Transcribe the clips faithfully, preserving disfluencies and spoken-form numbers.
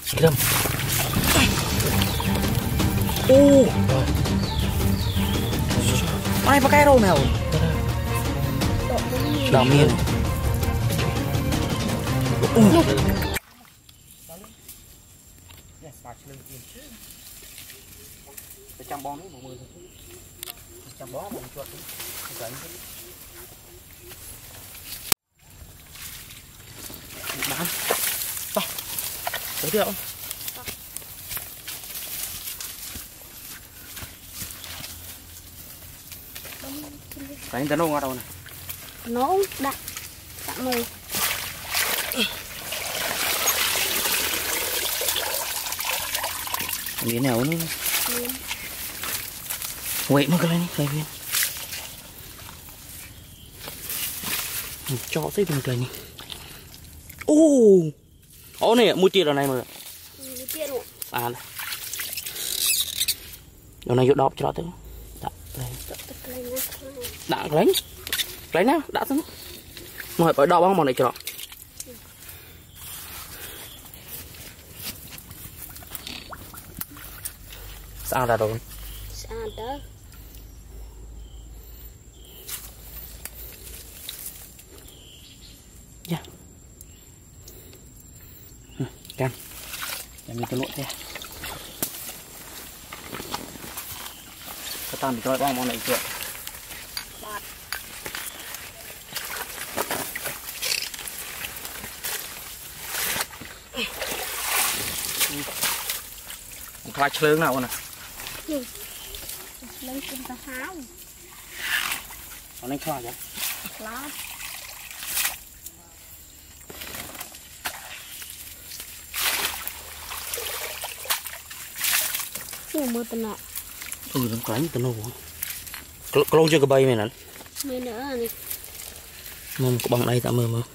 Kram. Ô. Ai pakai rau mèo. Đào miên. Ô. Trăm bón một mươi trăm bó một chuột bán to tới được không đánh tấn nông ở đâu này nấu đặt tặng mời miếng nào nữa vậy mà cái này này viên cho thấy bên cái này ô ô này mua tiền ở này mà mua tiền rồi à này chỗ này chỗ đọp cho tới đã lấy đã lấy lấy nào đã xong mọi phải đọp bao món này cho sao ra rồi sao đó dạ cam em mình tôi lộn thế cái tam thì cho bao món này chưa khai chơi nào nè lấy kim ta háo nó lên khoa vậy lá nhiều mưa tận nọ ừ nó có như tận nọ có lâu chưa cái bay này nè mưa nữa này mông có bằng đây tạm mưa mà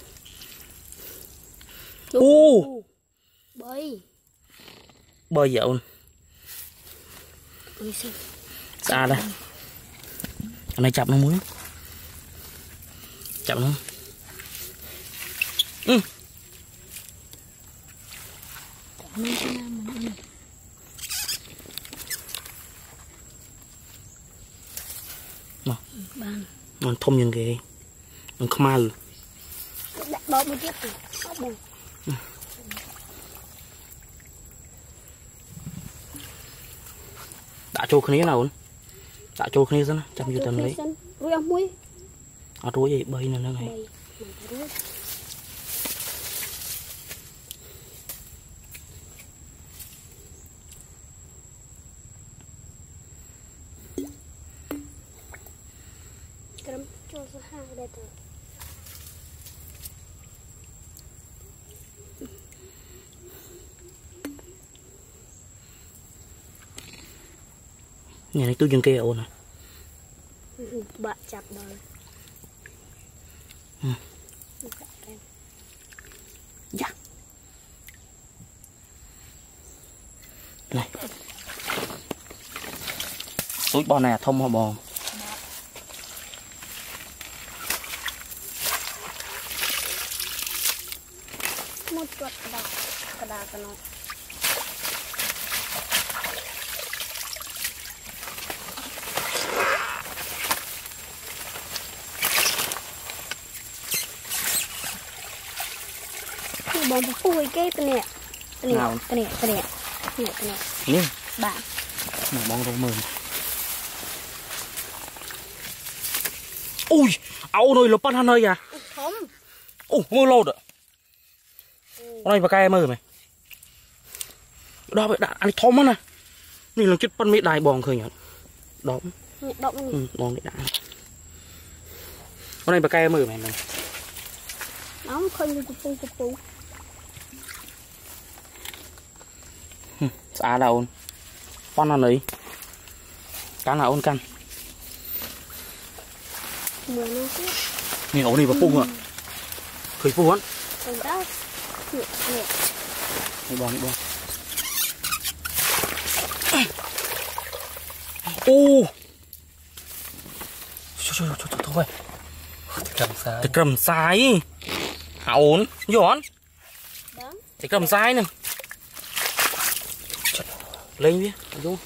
ô bơi bơi dạo xa đây anh này chập nó muốn chập nó ừ. Mà nó thông những cái nó không ai đặt đó mới tiếp tục đã cho cái nào đã cho cái này chăm vô tầm đấy ruồi ông muối à ruồi vậy bơi nè này cho số hai đây thôi nhà này tôi dừng kia ổn à bạn chặt đời ừ. Dạ này túi bò này thông hả bò một chuột cà đà cà đà cà nọ bông phui cái tên nè tên nè tên nè tên nè nè tên nè nè bạn nè bông rau mờn ui áo nơi nó bắt hắn hơi à không ui mưa lâu rồi con này vào cây mơ mày đó vậy đã anh thom á nèนี่เราจุดปั้นไม่ได้บองเคยเหรอดอกดอกนี่บองไม่ได้วันนี้ไปใกล้มือไหมมันน้องเคยดูกระปูกระปูสะอาดเอาปั้นอะไรกันเอากันเหมือนนี่สินี่เอานี่มาปุ้งอ่ะเคยปุ้งอ่ะเออได้เนี่ยเนี่ยนี่บองนี่บองโอ้ช่วยช่วยช่วยช่วยกำซ้ายจะกำซ้ายเอาย้อนจะกำซ้ายนึง lên đi vô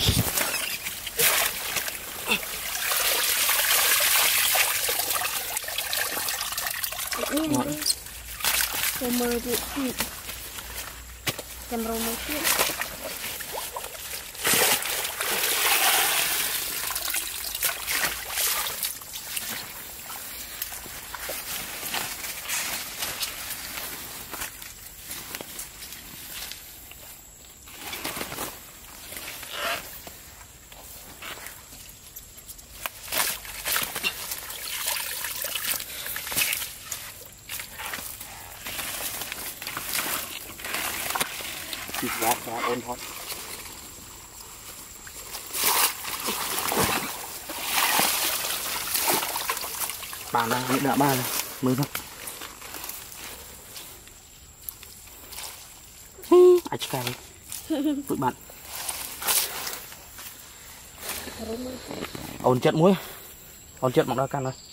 Ini đi. Xem mơ đi. Xem rô mơ đi. Dạ, dạ, ôn thôi. Bạn này, những đạ ba này, mới thôi. Ai chứ cài. Tụi bạn. Ôn chất muối. Ôn chất mọc đá căn rồi.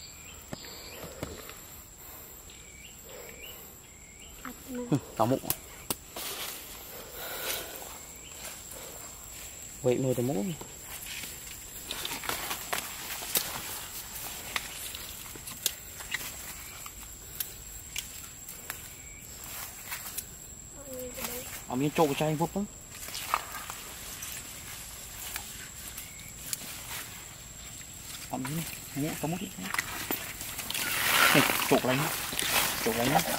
Tao mụn. Vậy nuôi tao mũ. Ở miếng trộn cho anh vút lắm. Ở miếng mũ tao mũ đi. Này, trộn lấy nhá. Trộn lấy nhá.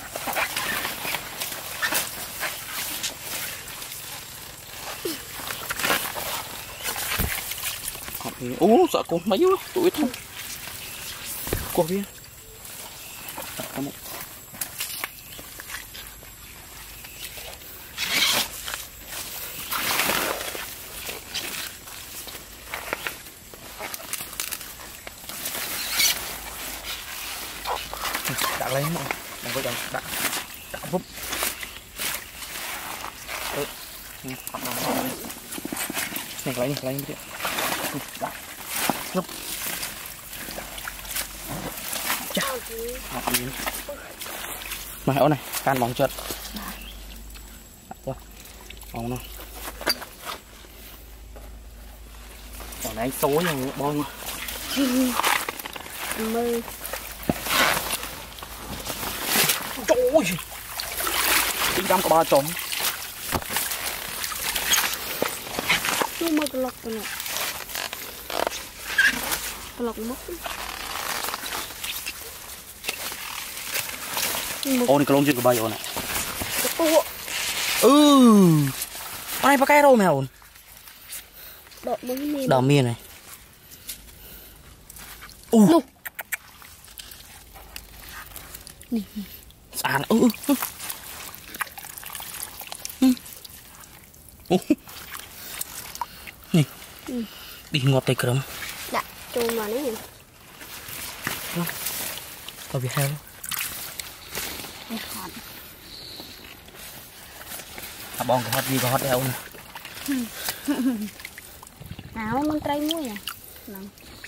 Ủa sợ con mấy quá tụi ít không cô biết kamu đặt lên mà đang có đặt đặt đặt vúp ừ. này lấy này lấy đi đặt nhấp chà mà hẻo này can bóng trượt bóng nào còn này số nha bông mười trời ơi tính trăm có ba trống cuma gelok gelok gelok mất ô này cái lông trên của bay ô này ủa ừ ai pakai rau mèo đậu miên đào miên này u sàn ừ nè đi ngọt tay cơm đã chu mà đấy có bị heo à bong có hot gì có hot heo nè nàoมันไตรมุ้ยอ่ะนั่น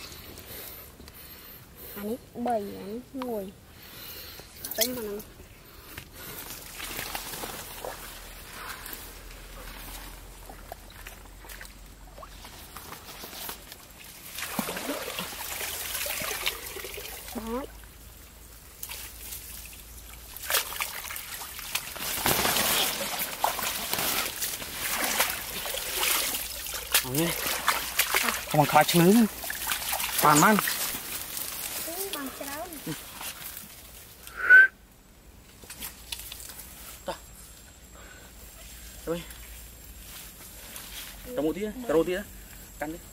อันนี้ใบอันนี้งวยต้มมันđó nghe không bằng khai trứng nữa bàn man rồi trồng một tí cà rốt tí đó cắn đi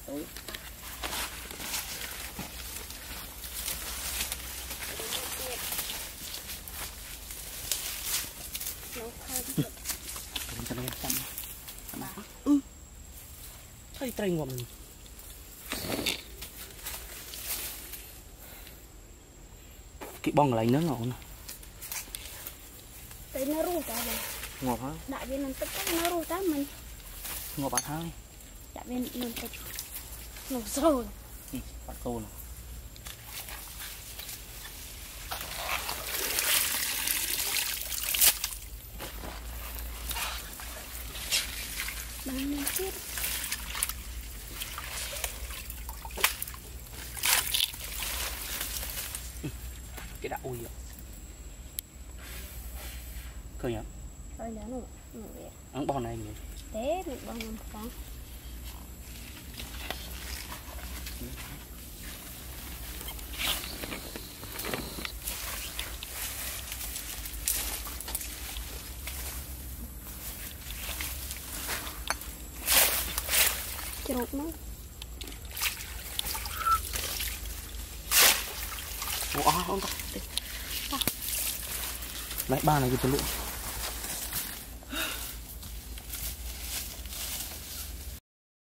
ừ thấy tay ngọt mình cái bong lại nữa ngọt nè tới nó ru cả rồi ngọt hả đại viên mình tất cả nó ru tám mình ngọt bát hai đại viên mình tất ngọt rồi bát tô nè bao nhiêu chiếc đã ui rồi khơi nhá Thôi đó nữa ăn bò này nhỉ thế mình bông năm sáng chụp nó ủa không có lấy ba này cho tôi luôn